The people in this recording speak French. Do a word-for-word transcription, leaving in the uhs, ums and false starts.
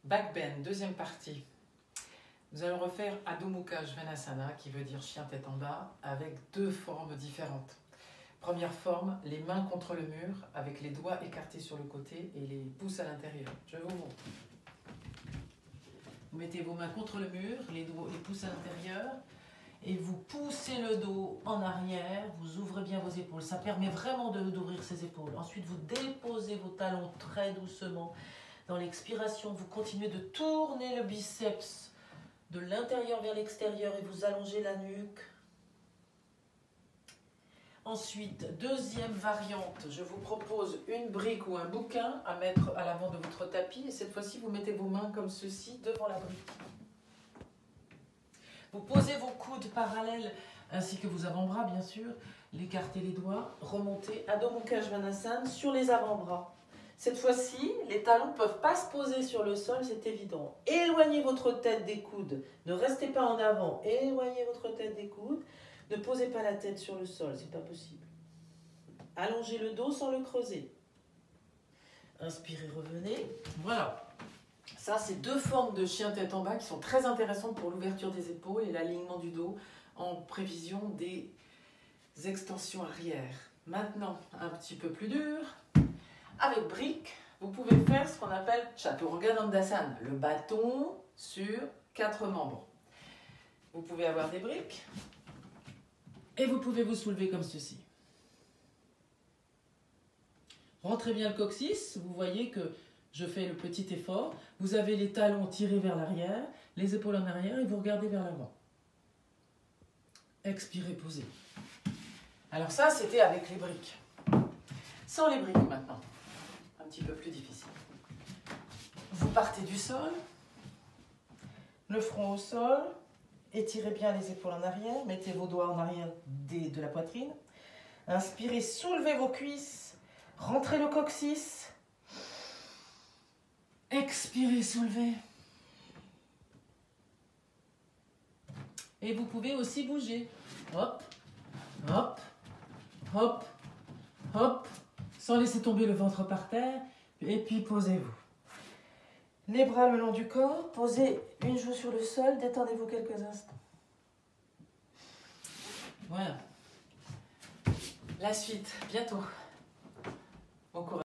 Back bend, deuxième partie. Nous allons refaire Adho Mukha Svanasana, qui veut dire chien tête en bas, avec deux formes différentes. Première forme, les mains contre le mur, avec les doigts écartés sur le côté et les pouces à l'intérieur. Je vous montre. Vous mettez vos mains contre le mur, les, doigts, les pouces à l'intérieur, et vous poussez le dos en arrière, vous ouvrez bien vos épaules. Ça permet vraiment d'ouvrir ses épaules. Ensuite, vous déposez vos talons très doucement. Dans l'expiration, vous continuez de tourner le biceps de l'intérieur vers l'extérieur et vous allongez la nuque. Ensuite, deuxième variante, je vous propose une brique ou un bouquin à mettre à l'avant de votre tapis. Et cette fois-ci, vous mettez vos mains comme ceci devant la brique. Vous posez vos coudes parallèles ainsi que vos avant-bras, bien sûr. Écartez les doigts, remontez Adho Mukha Svanasana sur les avant-bras. Cette fois-ci, les talons ne peuvent pas se poser sur le sol, c'est évident. Éloignez votre tête des coudes. Ne restez pas en avant. Éloignez votre tête des coudes. Ne posez pas la tête sur le sol, c'est pas possible. Allongez le dos sans le creuser. Inspirez, revenez. Voilà. Ça, c'est deux formes de chien tête en bas qui sont très intéressantes pour l'ouverture des épaules et l'alignement du dos en prévision des extensions arrière. Maintenant, un petit peu plus dur. Avec briques, vous pouvez faire ce qu'on appelle Chaturanga Dandasana, le bâton sur quatre membres. Vous pouvez avoir des briques et vous pouvez vous soulever comme ceci. Rentrez bien le coccyx, vous voyez que je fais le petit effort. Vous avez les talons tirés vers l'arrière, les épaules en arrière et vous regardez vers l'avant. Expirez, posez. Alors ça, c'était avec les briques. Sans les briques maintenant. Un petit peu plus difficile. Vous partez du sol, le front au sol, étirez bien les épaules en arrière, mettez vos doigts en arrière de la poitrine. Inspirez, soulevez vos cuisses, rentrez le coccyx. Expirez, soulevez. Et vous pouvez aussi bouger. Hop, hop, hop, hop, sans laisser tomber le ventre par terre. Et puis posez-vous. Les bras le long du corps, posez une joue sur le sol, détendez-vous quelques instants. Voilà. La suite, bientôt. Bon courage.